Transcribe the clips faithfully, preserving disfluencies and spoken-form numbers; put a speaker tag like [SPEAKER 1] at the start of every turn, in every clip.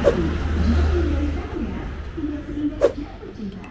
[SPEAKER 1] R T. Jika mendengarkannya, tidak seindah jatuh cinta.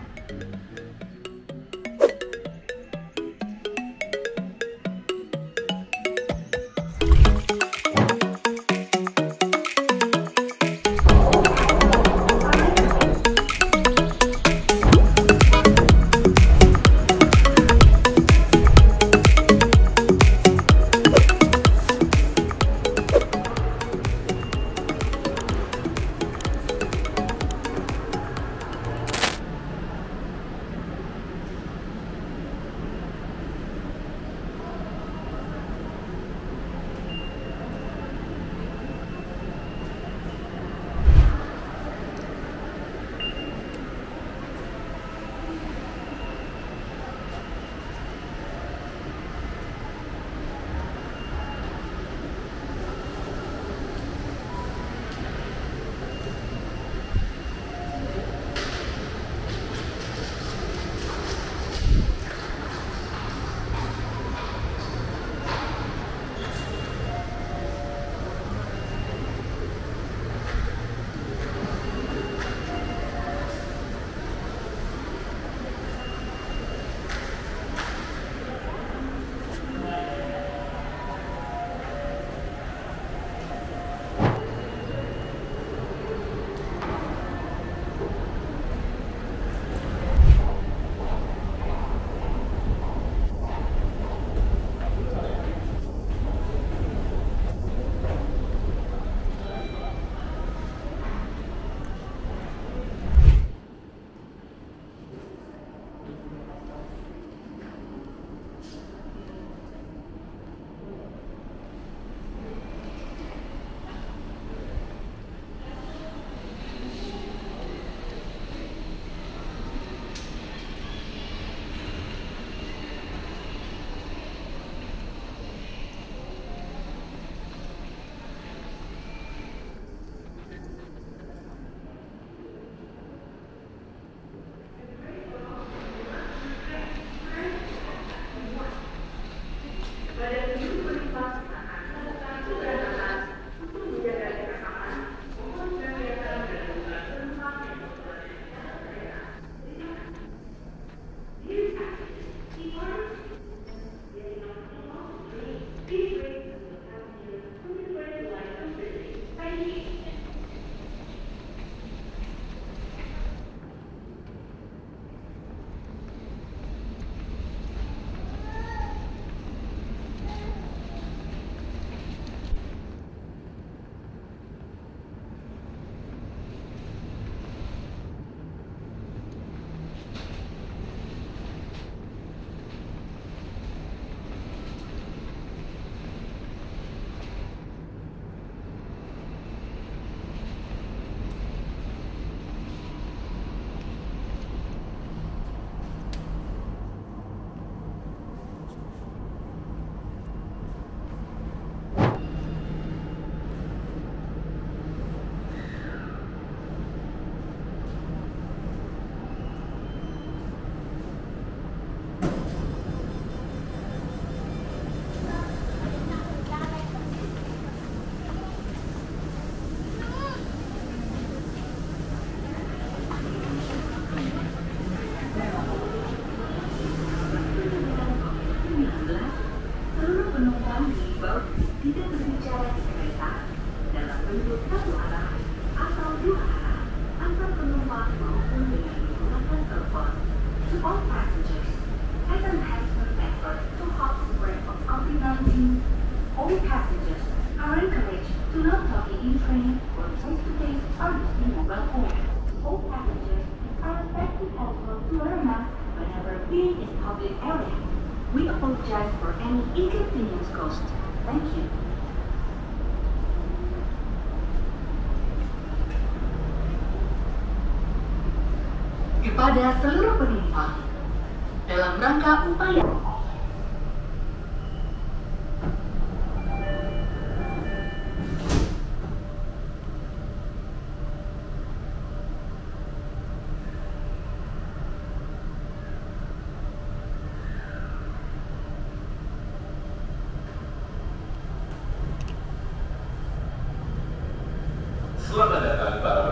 [SPEAKER 2] We apologize for any inconvenience caused. Thank you. Kepada seluruh penumpang, dalam rangka upaya
[SPEAKER 3] Selamat datang para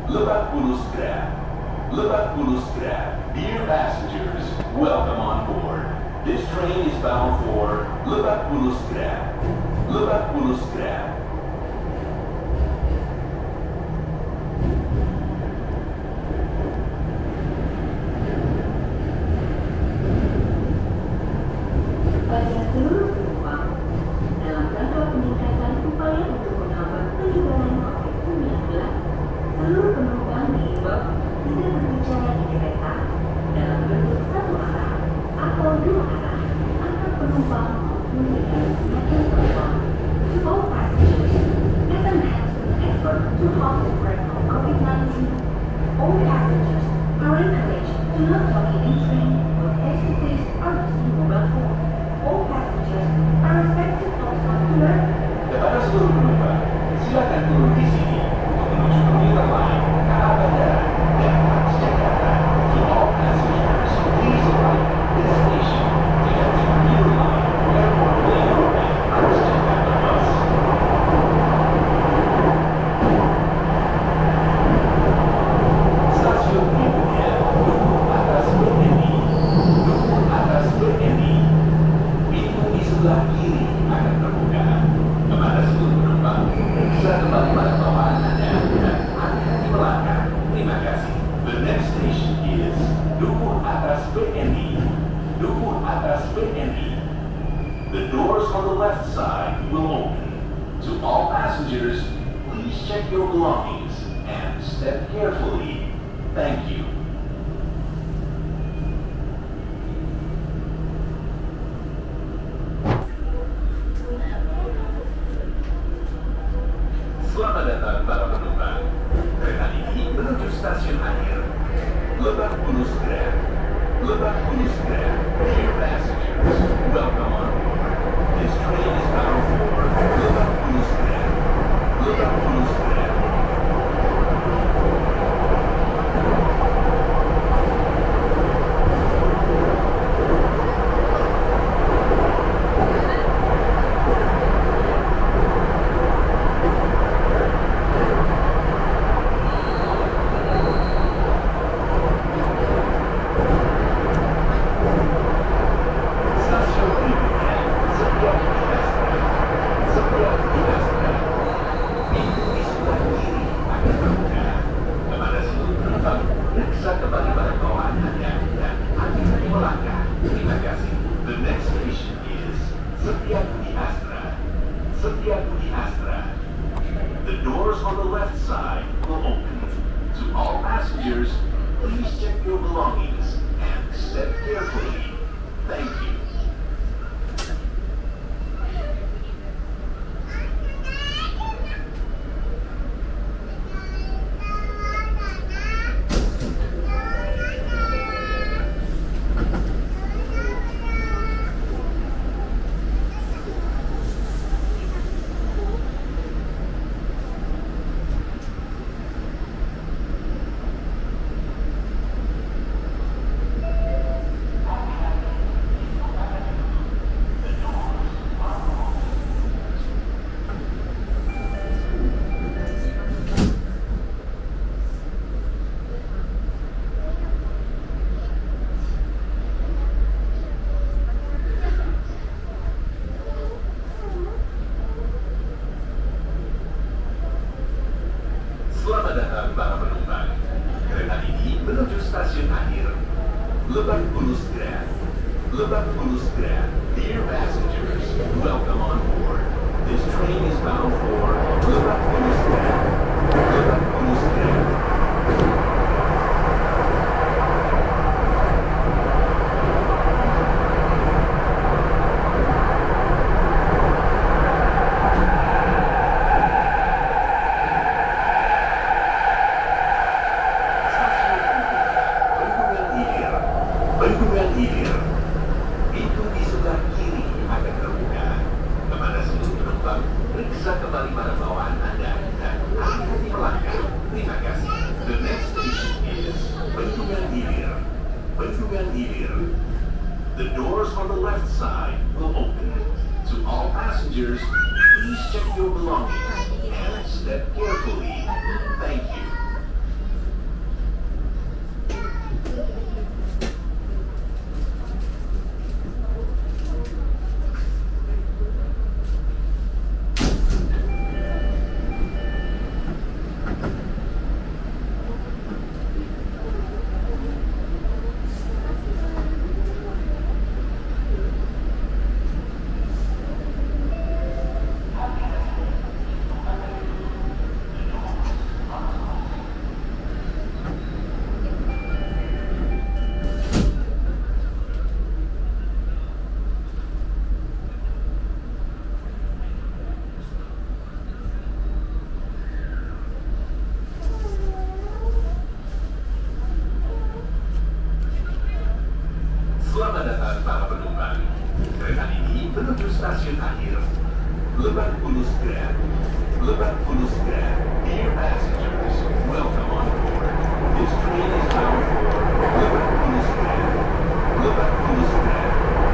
[SPEAKER 3] Lebak Bulus Grab. Lebak Bulus Grab. Dear passengers, welcome on board. This train is bound for Lebak Bulus Grab. Lebak Bulus Grab.
[SPEAKER 2] Pada seluruh penumpang, dalam rangka peningkatan upaya untuk menghambat penyebaran covid sembilan belas, seluruh penumpang diimbau tidak berbicara di kereta dalam bentuk satu arah atau dua arah antar penumpang maupun dengan semakin penumpang. To all passengers, as an effort to halt the spread of covid nineteen, all passengers are encouraged to not talk in train but face-to-face or using mobile phone. All passengers are expected also to learn.
[SPEAKER 3] Kepada seluruh penumpang, silakan turun di sini untuk menuju komuter lain K A Bandara dan Jakarta. To all passengers, please arrive at this station to get to commuter line, airport lane, and Jakarta bus. Stasiun berikutnya, duku atas berdiri. Duku atas berdiri. Pintu di sebelah kiri akan terbuka. Kepada seluruh penumpang, bisa kembali pada bawaan Anda dan hati-hati melangkah. Terima kasih. The next station is Duku atas B N I. Duku atas B N I. The doors on the left side will open. To all passengers, please check your belongings and step carefully. Thank you. Selamat datang para penumpang. Kereta ini menuju stasiun akhir Lebak Bulus Grab. Lebak Bulus Grab. Dear passengers, welcome on board. This train is bound for Lebak Bulus Grab. Lebak Bulus Grab. Stasiun berikutnya, setiap di Astra. Setiap di Astra. Pintu di sebelah kiri akan terbuka. Kepada seluruh penumpang, periksa kembali pada bawaan Anda dan hati-hati melangkah. Terima kasih. The next station is Setiap di Astra. Setiap di Astra. The doors on the left side will open. To all passengers, please check your belongings and step carefully. Thank you. Selamat datang para penumpang. Kereta ini menuju stasiun akhir Lebak Bulus Grab. Lebak Bulus Grab. Dear passengers, welcome on board. This train is bound for Lebak Bulus Grab. Lebak Bulus Grab. Bendungan Hilir. Pintu di sebelah kiri akan terbuka. Kepada seluruh penumpang, periksa kembali pada bawaan Anda dan hati-hati melangkah. Terima kasih. The next station is Bendungan Hilir. Bendungan Hilir. The doors on the left side will open. To all passengers, please check your belongings and step carefully. Thank you. datang para penumpang. Kereta ini menuju stasiun akhir. Lebak Bulus Grab. Lebak Bulus Grab. Dear passengers, welcome on board. This train is bound for Lebak Bulus Grab. Lebak Bulus Grab.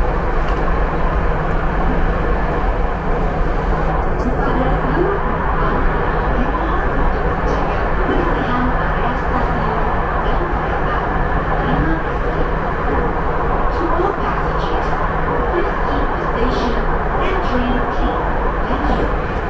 [SPEAKER 2] Kepada seluruh penumpang, dimohon untuk menjaga kebersihan area stasiun dan kereta. Terima kasih. To all passengers, please keep the station and train clean. Thank you.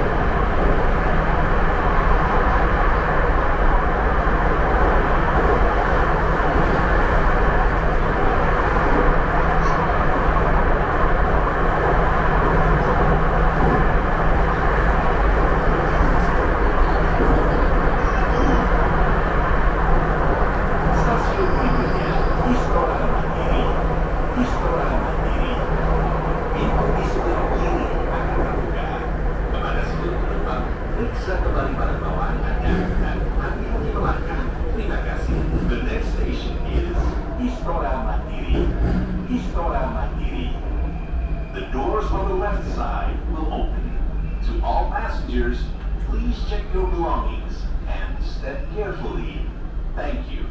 [SPEAKER 3] Stasiun berikutnya, Suara Mandiri. Suara Mandiri. Pintu di sebelah kiri akan terbuka. Kepada seluruh penumpang, periksa kembali barang bawaan Anda dan hati-hati melangkah. Terima kasih. The next station is Suara Mandiri. Suara Mandiri. The doors on the left side will open. To all passengers, please check your belongings and step carefully. Thank you.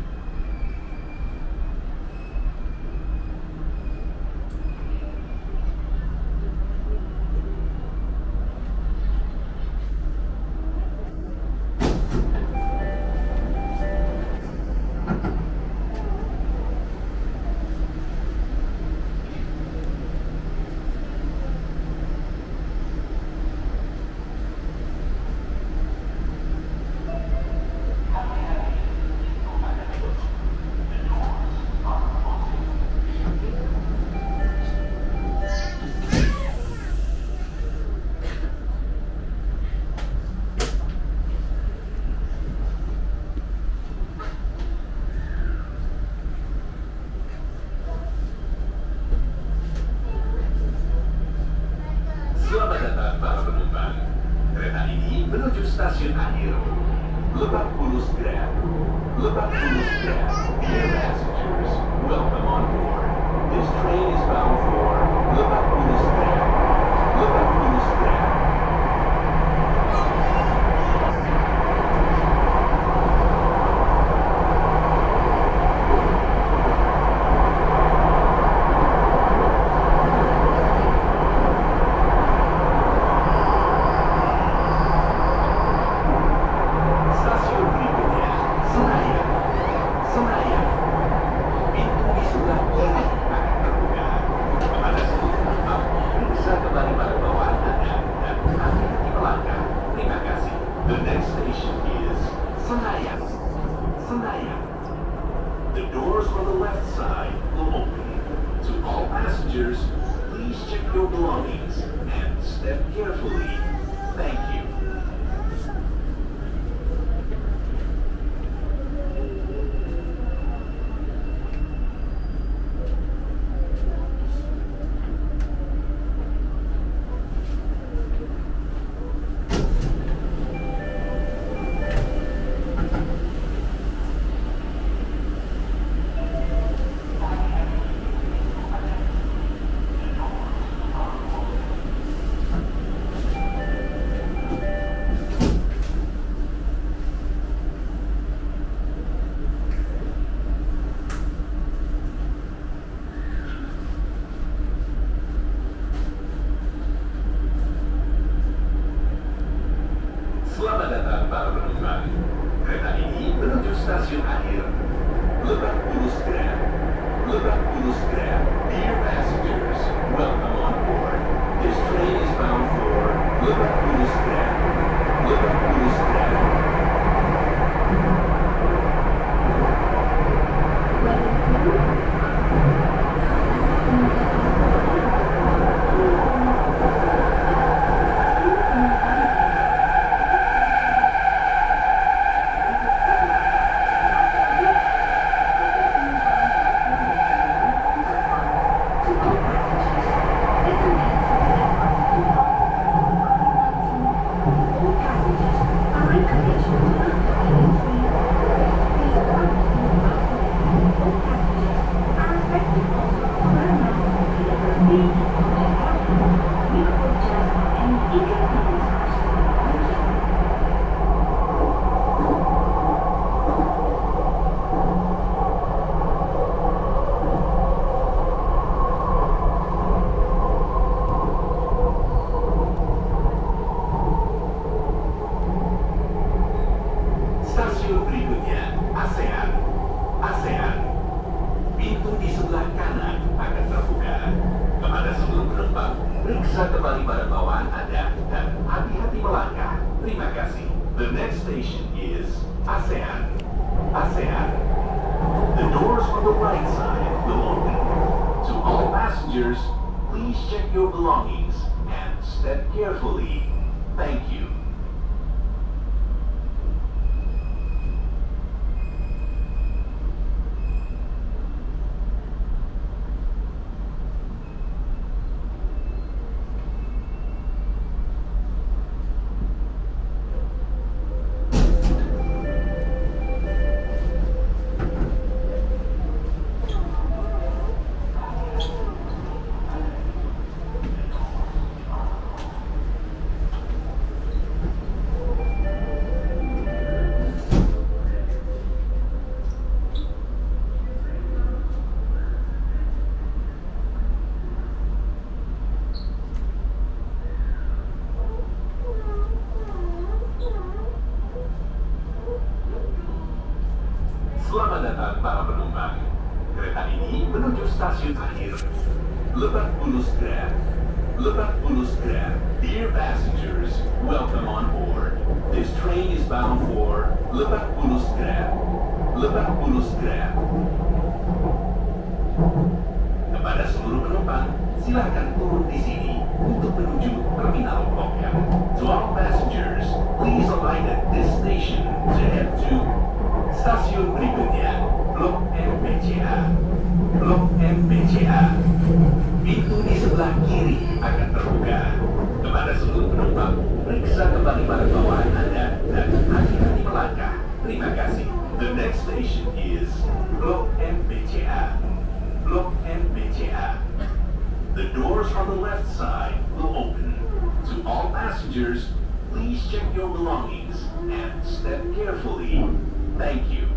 [SPEAKER 3] Selamat datang para penumpang. Kereta ini menuju stasiun akhir. Lebak Bulus Grab. Lebak Bulus Grab. Dear passengers, welcome on board. This train is bound for Lebak Bulus Grab. Lebak Bulus Grab. Stasiun berikutnya, Senayan. Senayan. Pintu di sebelah kiri akan terbuka. Kepada seluruh penumpang, periksa kembali barang bawaan Anda dan hati-hati melangkah. Terima kasih. The next station is Senayan. Senayan. The doors on the left side will open. To all passengers, please check your belongings and step carefully. Thank you. Selamat datang para penumpang. Kereta ini menuju stasiun akhir. Lebak Bulus Grab. Lebak Bulus Grab. Dear passengers, welcome on board. This train is bound for Lebak Bulus Grab. Lebak Bulus Grab.
[SPEAKER 2] All passengers are expected also to wear masks
[SPEAKER 3] Periksa kembali barang bawaan Anda dan hati-hati melangkah. Terima kasih. The next station is ASEAN. ASEAN. The doors on the right side will open. To all passengers, please check your belongings and step carefully. Thank you. Selamat datang para penumpang. Kereta ini menuju stasiun akhir. Lebak Bulus Grab. Lebak Bulus Grab. Dear passengers, welcome on board. This train is bound for Lebak Bulus Grab. Lebak Bulus Grab. Kepada seluruh penumpang, silakan turun di sini untuk menuju terminal Blok M. To all passengers, please alight at this station to head to stasiun berikutnya, Blok M R T Jakarta. Blok M R T Jakarta. Pintu di sebelah kiri akan terbuka. Kepada seluruh penumpang, periksa kembali barang bawaan Anda dan hati-hati melangkah. Terima kasih. The next station is Blok M R T Jakarta. Blok M R T Jakarta. The doors on the left side will open. To all passengers, please check your belongings and step carefully. Thank you.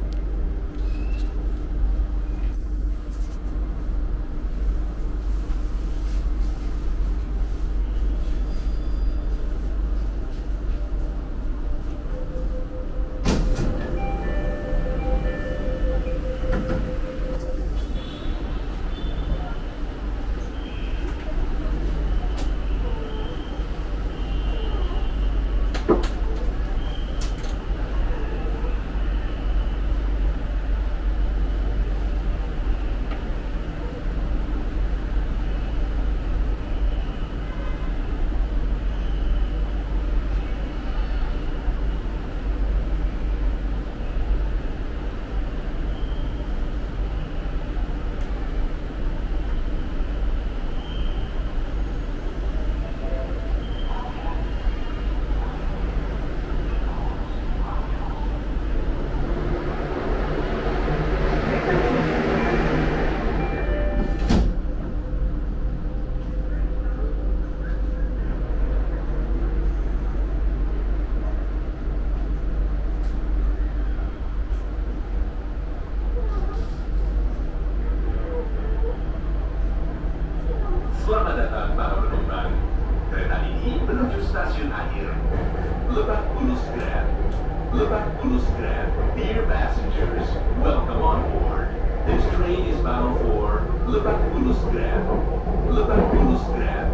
[SPEAKER 3] Selamat datang para penumpang. Kereta ini menuju stasiun akhir. Lebak Bulus Grab. Lebak Bulus Grab. Dear passengers, welcome on board. This train is bound for Lebak Bulus Grab. Lebak Bulus Grab.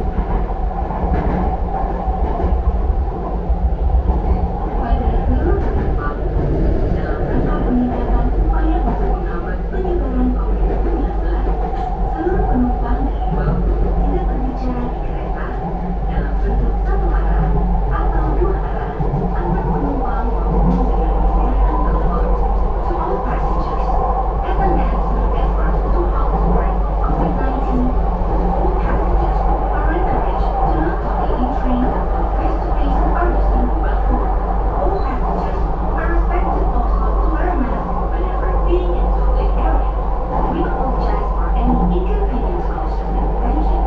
[SPEAKER 2] Kepada seluruh penumpang, dalam rangka peningkatan upaya untuk menghambat penyebaran covid sembilan belas, seluruh penumpang diimbau tidak berbicara di kereta dalam bentuk satu arah atau dua arah antar penumpang maupun dengan menggunakan telepon. To all passengers, as an national effort to help spread covid nineteen, all passengers are encouraged to not talk in train or face-to-face conversation mobile phone. All passengers are expected also to wear a mask whenever being in public area. We apologize for any inconvenience caused. Thank you.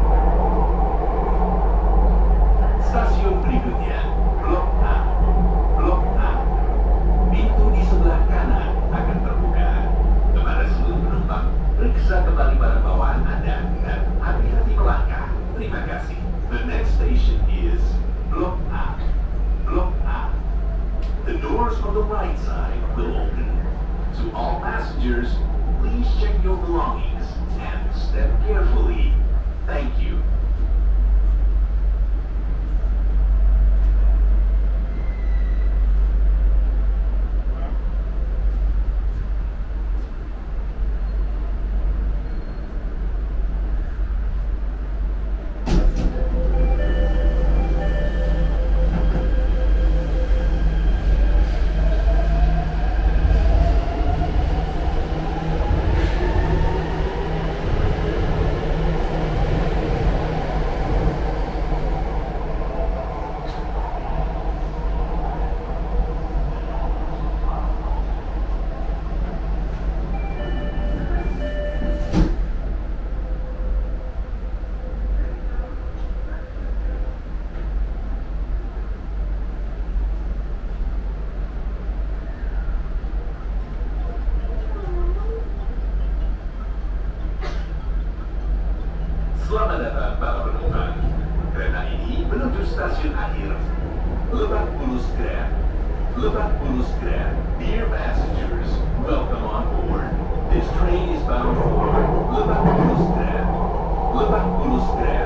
[SPEAKER 3] Stasiun berikutnya, Blok A. Blok A. Pintu di sebelah kanan akan terbuka. Kepada seluruh penumpang, periksa kembali barang bawaan Anda dan hati-hati melangkah. Terima kasih. The next station is Blok A. Blok A. The doors on the right side will open. To all passengers, please check your belongings and step carefully. Thank you. Selamat datang para penumpang. Kereta ini menuju stasiun akhir Lebak Bulus Kereta. Lebak Bulus Kereta. Dear passengers, welcome on board. This train is bound for Lebak Bulus Kereta. Lebak Bulus Kereta.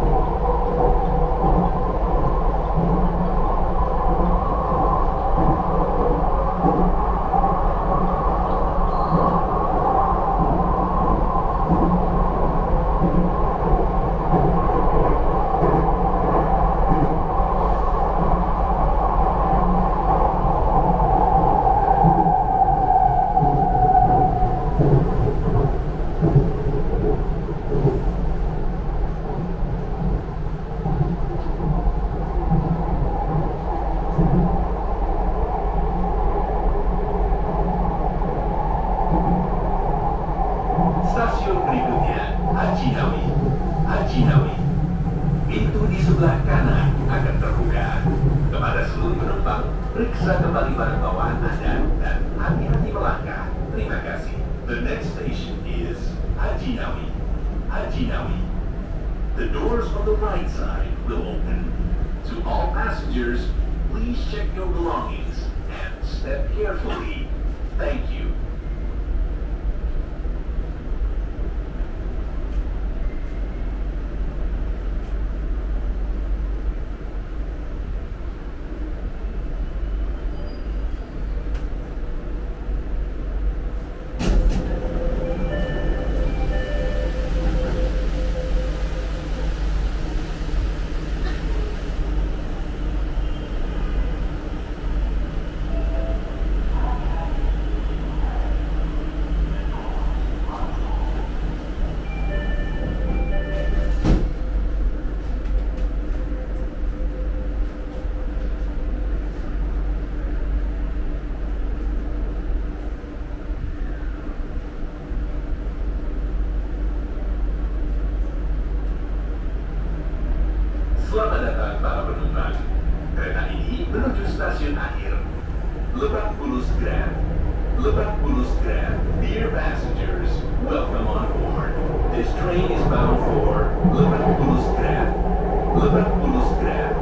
[SPEAKER 3] Stasiun berikutnya, Haji Nawi. Haji Nawi. Pintu di sebelah kanan akan terbuka. Kepada seluruh penumpang, periksa kembali barang bawaan Anda dan hati-hati melangkah. Terima kasih. The next station is Haji Nawi. Haji Nawi. The doors on the right side will open. To all passengers, please check your belongings and step carefully. Thank you. Selamat datang para penumpang. Kereta ini menuju stasiun akhir Lebak Bulus Kereta. Lebak Bulus Kereta. Dear passengers, welcome on board. This train is bound for Lebak Bulus Kereta. Lebak Bulus Kereta.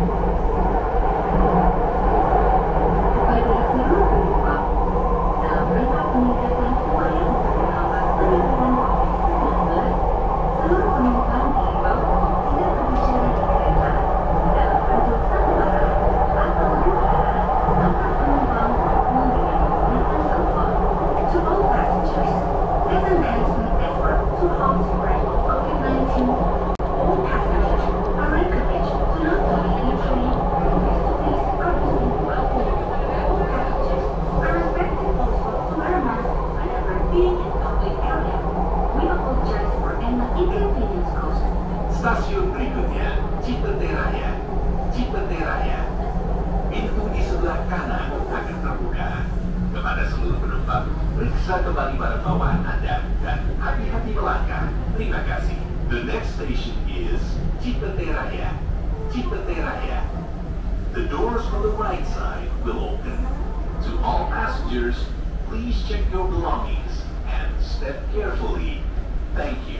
[SPEAKER 2] Kepada seluruh penumpang, dalam rangka peningkatan upaya untuk menghambat penyebaran covid sembilan belas, seluruh penumpang diimbau tidak berbicara di kereta dalam bentuk satu arah atau dua arah tanpa penumpang maupun dengan menggunakan telepon. To all passengers, as an enhancement effort to halt spread of covid nineteen, all passengers are encouraged to not take any train or face-to-face or between welcome. All passengers are expected also to wear a mask whenever being in public area. We apologize for any inconvenience caused.
[SPEAKER 3] Stasiun berikutnya, Cipete Raya. Cipete Raya. Pintu di sebelah kanan akan terbuka. Kepada seluruh penumpang, periksa kembali barang bawaan Anda dan hati-hati melangkah. Terima kasih. The next station is Cipete Raya. Cipete Raya. The doors on the right side will open. To all passengers, please check your belongings and step carefully. Thank you.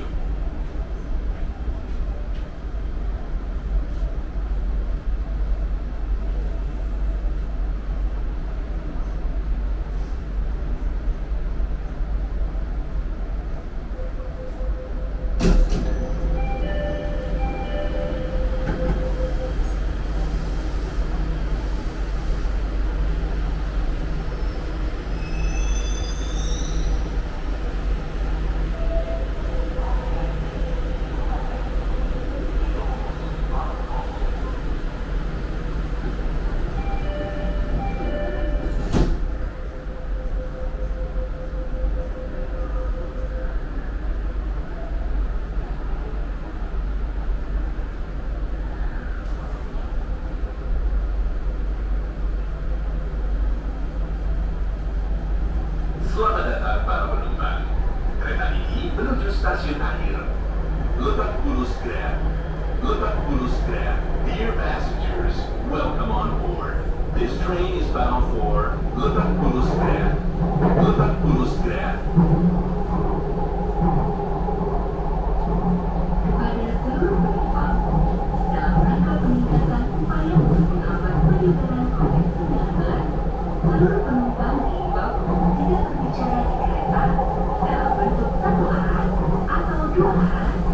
[SPEAKER 3] Selamat datang para penumpang. Kereta ini menuju stasiun akhir Lebak Bulus Kereta. Lebak Bulus Kereta. Dear passengers, welcome on board. This train is bound for Lebak Bulus Kereta. Lebak Bulus Kereta.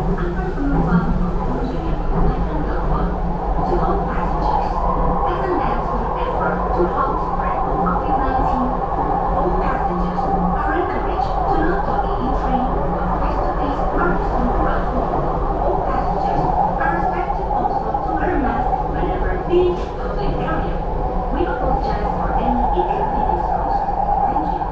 [SPEAKER 2] antar penumpang maupun dengan menggunakan telepon. To all passengers, as an answer effort to help spread of COVID nineteen, all passengers are encouraged to not talk in train but face-to-face or to sleep around home. All passengers are expected also to wear masks whenever being in public area. We apologize for any inconvenience caused. Thank you.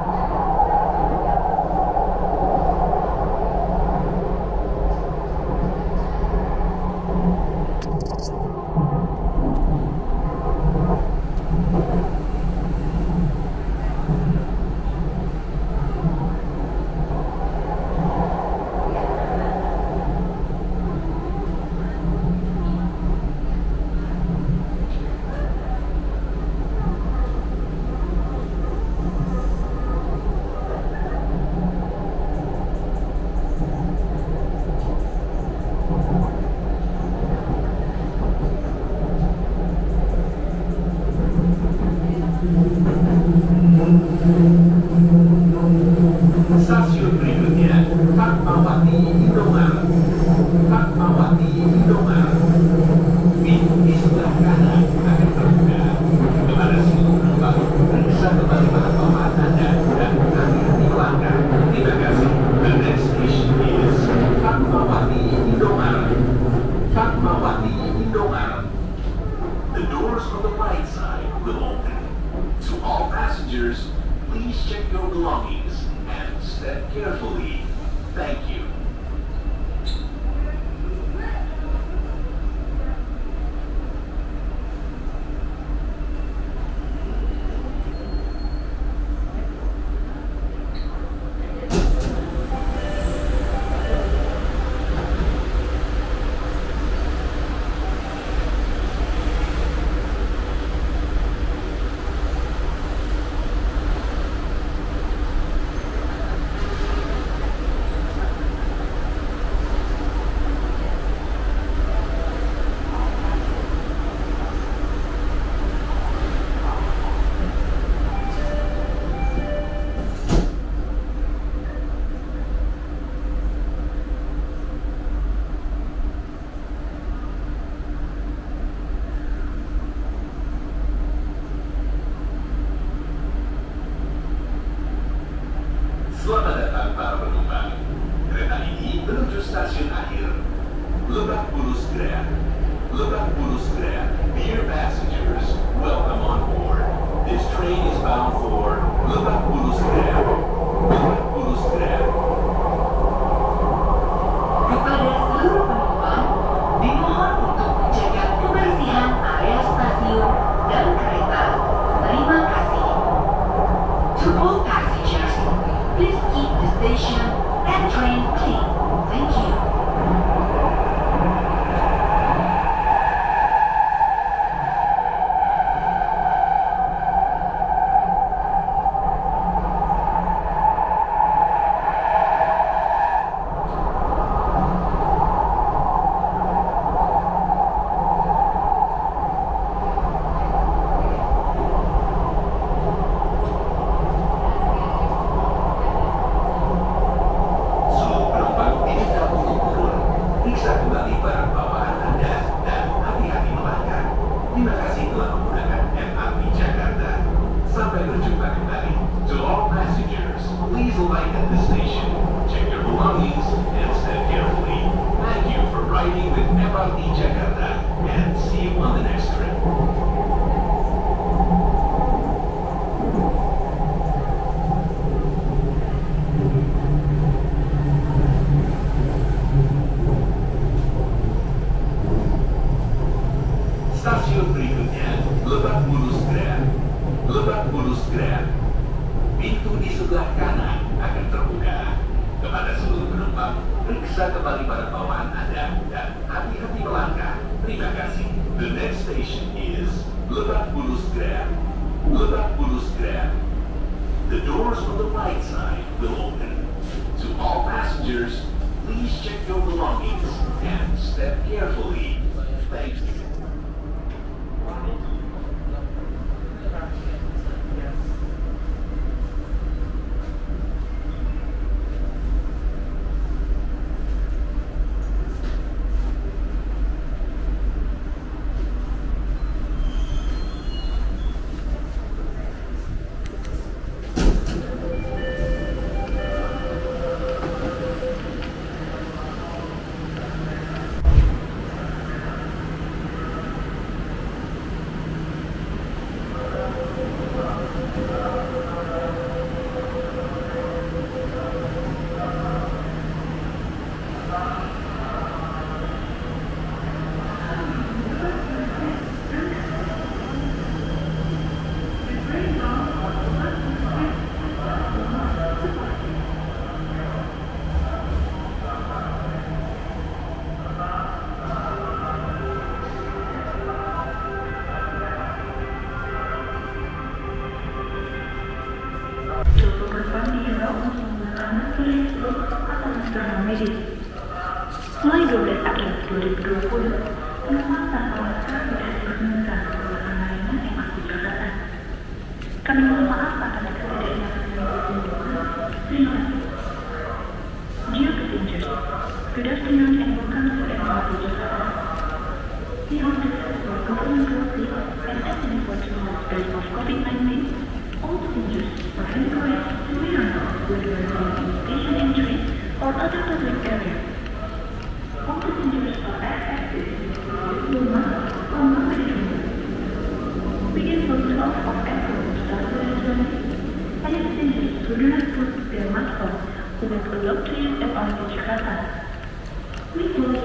[SPEAKER 3] Stasiun berikutnya, Fatmawati Indomaret. Fatmawati Indomaret. Pintu di sebelah kanan akan terbuka. Kepada seluruh penumpang, periksa kembali barang bawaan Anda dan hati-hati melangkah. Terima kasih. The next station is Fatmawati Indomaret. Fatmawati Indomaret. The doors on the right side will open. To all passengers, please check your belongings and step carefully. Thank you. Selamat datang para penumpang. Kereta ini menuju stasiun akhir. Lebak Bulus Kereta. Lebak Bulus Kereta. Dear passengers, welcome on board. This train is bound for Lebak Bulus Kereta. Lebak Bulus Kereta.
[SPEAKER 2] Kepada seluruh penumpang, dimohon untuk menjaga kebersihan area stasiun dan kereta. Terima kasih. To all passengers, please keep the station and train clean. Thank you.
[SPEAKER 3] Seluruh penumpang diminta untuk turun. Periksa kembali barang bawaan Anda dan hati-hati melangkah. Terima kasih telah menggunakan M R T Jakarta. Sampai berjumpa kembali. To all passengers, please alight at the station. Check your belongings and step carefully. Thank you for riding with M R T Jakarta and see you on the next trip. Stasiun berikutnya, Lebak Bulus Kereta. Lebak Bulus Kereta. Pintu di sebelah kanan akan terbuka. Kepada seluruh penumpang, periksa kembali barang bawaan Anda dan hati-hati melangkah. Terima kasih. The next station is Lebak Bulus Kereta. Lebak Bulus Kereta. The doors on the right side will open. To all passengers, please check your belongings and step carefully. Thank you.
[SPEAKER 4] wajib. Mulai dua belas April dua ribu dua puluh, penumpang tanpa masker tidak diperkenankan menggunakan layanan M R T Jakarta. Kami mohon maaf atas ketidaknyamanan yang ditimbulkan. Terima kasih. Dear passengers, good afternoon and welcome to M R T Jakarta. We hope this is for government policy and as an enforcement of of COVID nineteen, all passengers are encouraged to wear a mask whether in station entry or other public area. All passengers are expected to wear masks or mandatory. Begin from twelfth of April two thousand twenty, and passengers who do not put their mask on will not allowed to use M R T Jakarta. We close